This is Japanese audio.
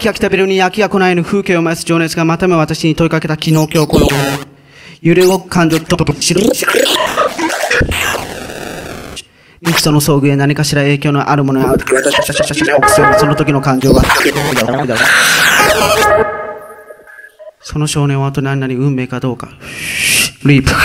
飽きたビルに飽きが来ないの風景を増す情熱がまたも私に問いかけた昨日今日この揺れ動く感情と人の遭遇へ何かしら影響のあるものがその時の感情はその少年はあと何々運命かどうかリープ